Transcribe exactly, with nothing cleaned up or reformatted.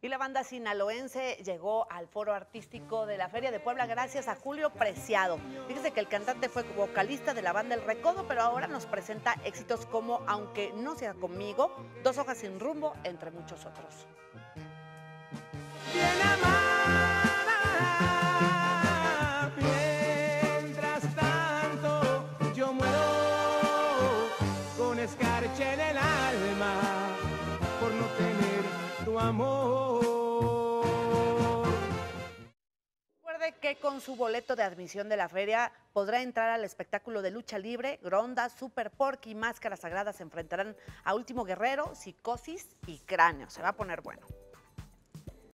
Y la banda sinaloense llegó al foro artístico de la Feria de Puebla gracias a Julio Preciado. Fíjese que el cantante fue vocalista de la banda El Recodo, pero ahora nos presenta éxitos como Aunque no sea conmigo, Dos hojas sin rumbo, entre muchos otros. Bien amada, mientras tanto yo muero con escarcha en el alma por no tener tu amor. Recuerde que con su boleto de admisión de la feria podrá entrar al espectáculo de lucha libre. Gronda, Super Porky y Máscara Sagrada se enfrentarán a Último Guerrero, Psicosis y Cráneo. Se va a poner bueno.